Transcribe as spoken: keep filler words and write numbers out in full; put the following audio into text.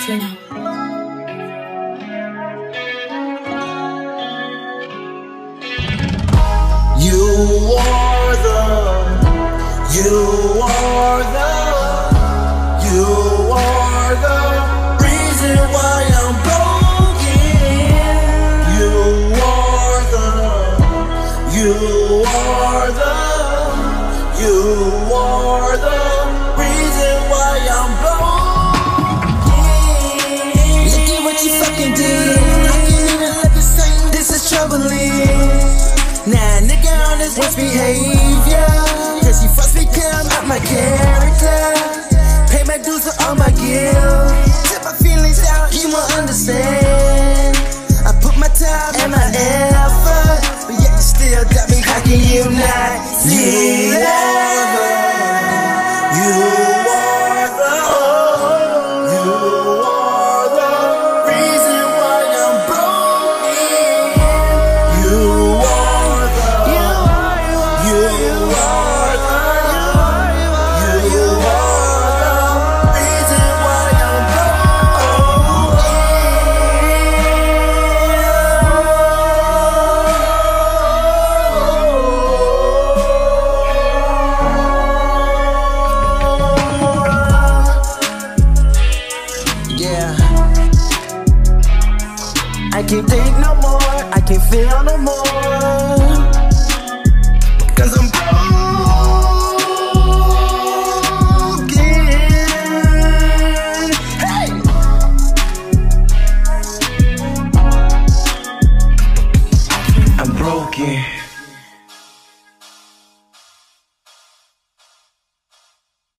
Fling. You are the, you are the, you are the reason why I'm broken. You are the, you are the, you are the reason why I'm broken. Look at what you fucking did. I can't even look the same. This is troubling. Nah, nigga on his worst behavior.